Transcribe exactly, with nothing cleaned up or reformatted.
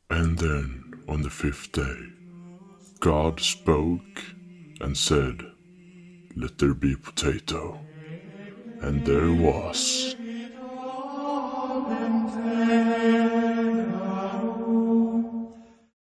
And then, on the fifth day, God spoke and said, "Let there be potato." And there was.